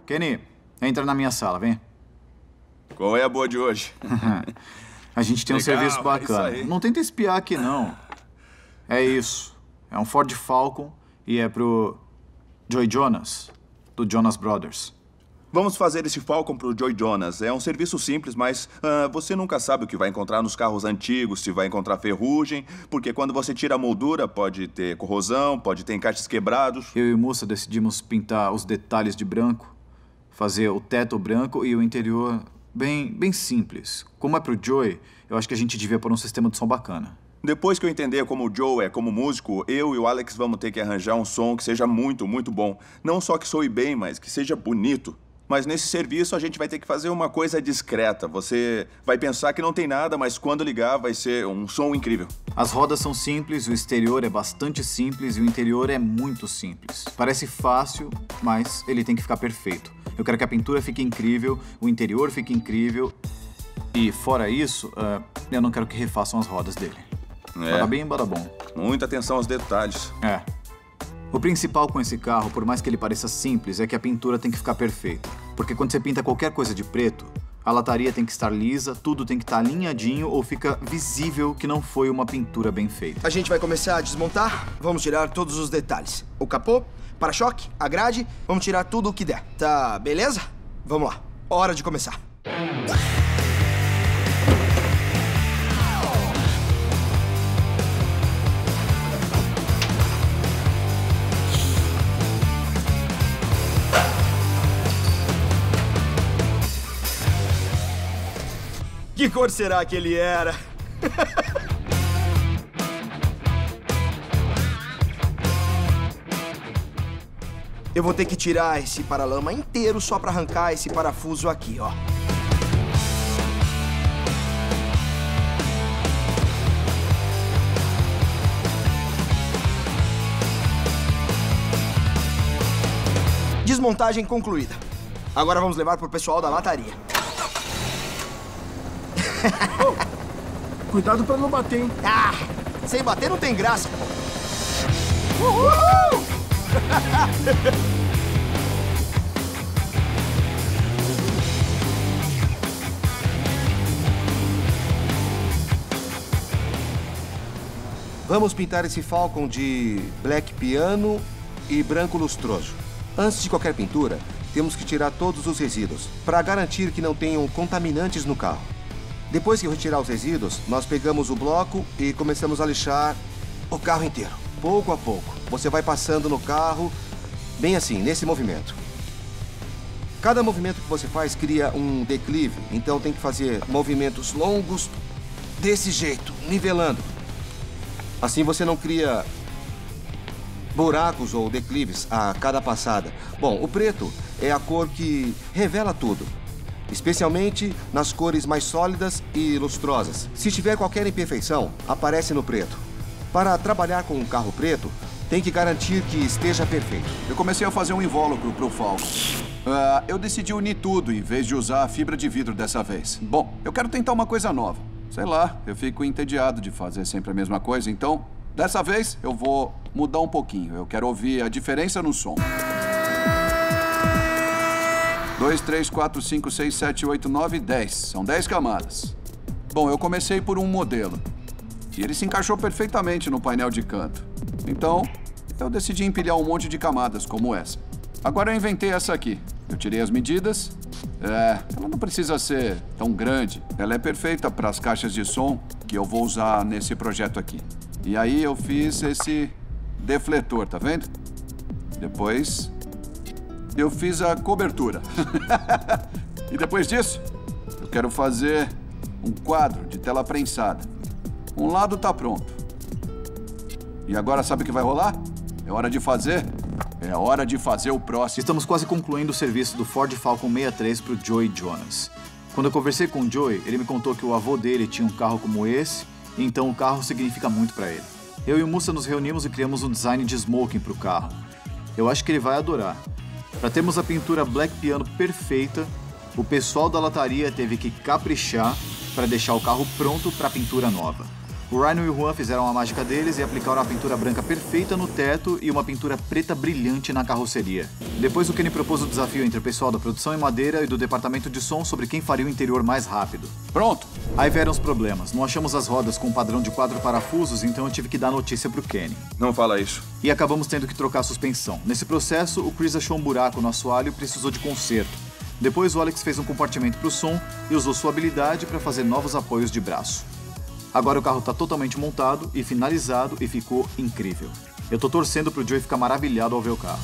Kenny, entra na minha sala, vem. Qual é a boa de hoje? A gente tem um serviço bacana. Não tenta espiar aqui, não. É isso. É um Ford Falcon e é pro Joey Jonas, do Jonas Brothers. Vamos fazer esse Falcon pro Joey Jonas. É um serviço simples, mas você nunca sabe o que vai encontrar nos carros antigos, se vai encontrar ferrugem, porque quando você tira a moldura, pode ter corrosão, pode ter encaixes quebrados. Eu e o Mussa decidimos pintar os detalhes de branco, fazer o teto branco e o interior bem simples. Como é pro Joey, eu acho que a gente devia pôr um sistema de som bacana. Depois que eu entender como o Joe é como músico, eu e o Alex vamos ter que arranjar um som que seja muito, muito bom. Não só que soe bem, mas que seja bonito. Mas nesse serviço a gente vai ter que fazer uma coisa discreta. Você vai pensar que não tem nada, mas quando ligar vai ser um som incrível. As rodas são simples, o exterior é bastante simples e o interior é muito simples. Parece fácil, mas ele tem que ficar perfeito. Eu quero que a pintura fique incrível, o interior fique incrível. E fora isso, eu não quero que refaçam as rodas dele. Bada bem, bada bom. Muita atenção aos detalhes. O principal com esse carro, por mais que ele pareça simples, é que a pintura tem que ficar perfeita. Porque quando você pinta qualquer coisa de preto, a lataria tem que estar lisa, tudo tem que estar alinhadinho ou fica visível que não foi uma pintura bem feita. A gente vai começar a desmontar, vamos tirar todos os detalhes. O capô, para-choque, a grade, vamos tirar tudo o que der. Tá, beleza? Vamos lá, hora de começar. Que cor será que ele era? Eu vou ter que tirar esse paralama inteiro só para arrancar esse parafuso aqui, ó. Desmontagem concluída. Agora vamos levar pro pessoal da lataria. Cuidado pra não bater, hein? Sem bater não tem graça. Uhul! Vamos pintar esse Falcon de black piano e branco lustroso. Antes de qualquer pintura, temos que tirar todos os resíduos, para garantir que não tenham contaminantes no carro. Depois que retirar os resíduos, nós pegamos o bloco e começamos a lixar o carro inteiro. Pouco a pouco. Você vai passando no carro, bem assim, nesse movimento. Cada movimento que você faz cria um declive, então tem que fazer movimentos longos desse jeito, nivelando. Assim você não cria buracos ou declives a cada passada. Bom, o preto é a cor que revela tudo. Especialmente nas cores mais sólidas e lustrosas. Se tiver qualquer imperfeição, aparece no preto. Para trabalhar com um carro preto, tem que garantir que esteja perfeito. Eu comecei a fazer um invólucro pro Falcon. Eu decidi unir tudo em vez de usar a fibra de vidro dessa vez. Bom, eu quero tentar uma coisa nova. Sei lá, eu fico entediado de fazer sempre a mesma coisa, então, dessa vez, eu vou mudar um pouquinho. Eu quero ouvir a diferença no som. 2, 3, 4, 5, 6, 7, 8, 9, 10. São 10 camadas. Bom, eu comecei por um modelo. E ele se encaixou perfeitamente no painel de canto. Então, eu decidi empilhar um monte de camadas, como essa. Agora eu inventei essa aqui. Eu tirei as medidas. Ela não precisa ser tão grande. Ela é perfeita para as caixas de som que eu vou usar nesse projeto aqui. E aí eu fiz esse defletor, tá vendo? Depois eu fiz a cobertura. E depois disso, eu quero fazer um quadro de tela prensada. Um lado tá pronto. E agora sabe o que vai rolar? É hora de fazer o próximo. Estamos quase concluindo o serviço do Ford Falcon 63 pro Joey Jonas. Quando eu conversei com o Joey, ele me contou que o avô dele tinha um carro como esse, e então o carro significa muito para ele. Eu e o Mussa nos reunimos e criamos um design de smoking pro carro. Eu acho que ele vai adorar. Para termos a pintura black piano perfeita, o pessoal da lataria teve que caprichar para deixar o carro pronto para a pintura nova. O Ryan e o Juan fizeram a mágica deles e aplicaram a pintura branca perfeita no teto e uma pintura preta brilhante na carroceria. Depois o Kenny propôs o desafio entre o pessoal da produção em madeira e do departamento de som sobre quem faria o interior mais rápido. Pronto. Aí vieram os problemas. Não achamos as rodas com um padrão de 4 parafusos, então eu tive que dar notícia pro Kenny. Não fala isso. E acabamos tendo que trocar a suspensão. Nesse processo, o Chris achou um buraco no assoalho e precisou de conserto. Depois o Alex fez um compartimento pro som e usou sua habilidade para fazer novos apoios de braço. Agora o carro tá totalmente montado e finalizado e ficou incrível. Eu tô torcendo pro Joey ficar maravilhado ao ver o carro.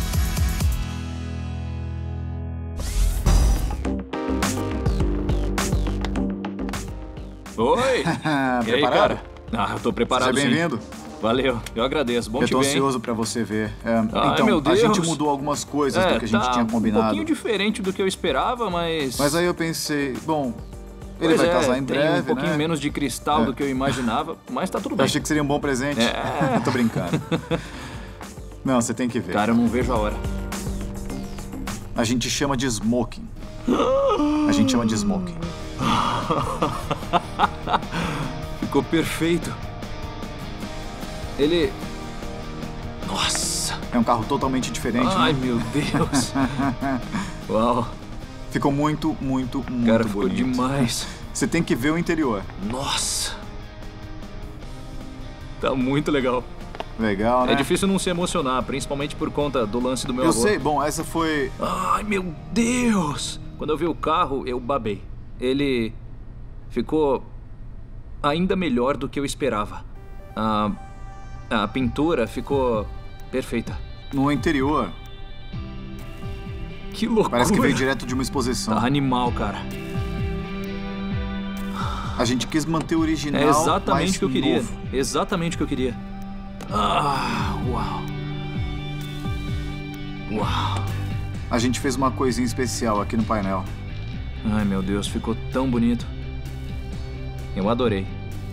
Oi! E aí, cara? Ah, eu tô preparado. Seja bem-vindo. Valeu, eu agradeço. Bom Eu te tô ver, hein? ansioso pra você ver. Ai, meu a gente Deus. mudou algumas coisas do que a gente tá tinha combinado. um pouquinho diferente do que eu esperava, mas... Mas aí eu pensei, bom, ele Pois vai casar em tem breve, um pouquinho né? menos de cristal do que eu imaginava, mas tá tudo Eu bem. achei que seria um bom presente. Tô brincando. Não, você tem que ver. Cara, eu não vejo a hora. A gente chama de smoking. A gente chama de smoking. Ficou perfeito. Ele... Nossa! É um carro totalmente diferente, Ai, né? meu Deus! Uau! Ficou muito, muito, muito Cara, ficou bonito. demais. Você tem que ver o interior. Nossa! Tá muito legal. Legal, né? É difícil não se emocionar, principalmente por conta do lance do meu Eu avô. sei, bom, essa foi... Ai, meu Deus! Quando eu vi o carro, eu babei. Ele ficou ainda melhor do que eu esperava. A pintura ficou perfeita. No interior. Que loucura! Parece que veio direto de uma exposição. Tá animal, cara. A gente quis manter o original, É exatamente mas o que eu queria. novo. Exatamente o que eu queria. Ah, uau. Uau. A gente fez uma coisinha especial aqui no painel. Ai, meu Deus, ficou tão bonito. Eu adorei.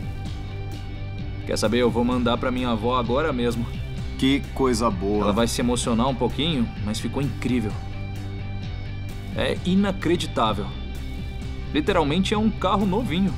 Quer saber? Eu vou mandar pra minha avó agora mesmo. Que coisa boa. Ela vai se emocionar um pouquinho, mas ficou incrível. É inacreditável. Literalmente é um carro novinho.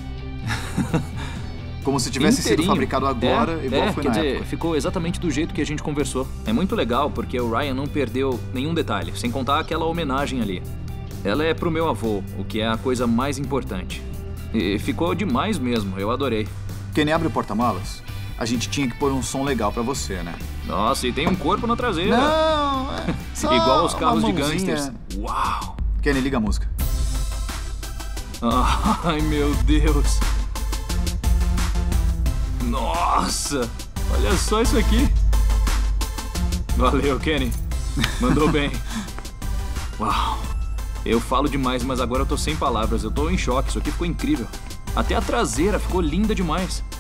Como se tivesse sido Inteirinho. fabricado agora, igual foi quer na dizer, época. ficou exatamente do jeito que a gente conversou. É muito legal porque o Ryan não perdeu nenhum detalhe, sem contar aquela homenagem ali. Ela é pro meu avô, o que é a coisa mais importante. E ficou demais mesmo, eu adorei. Kenny, abre o porta-malas. A gente tinha que pôr um som legal pra você, né? Nossa, e tem um corpo na traseira. Não, é só Igual aos uma carros de mãozinha. gangsters. Uau! Kenny, liga a música. Ai, meu Deus! Nossa! Olha só isso aqui! Valeu, Kenny. Mandou bem. Uau! Eu falo demais, mas agora eu tô sem palavras. Eu tô em choque. Isso aqui ficou incrível. Até a traseira ficou linda demais.